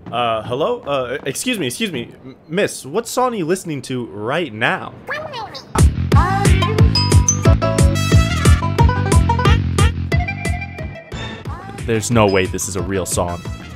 Hello? Excuse me, miss, what song are you listening to right now? There's no way this is a real song.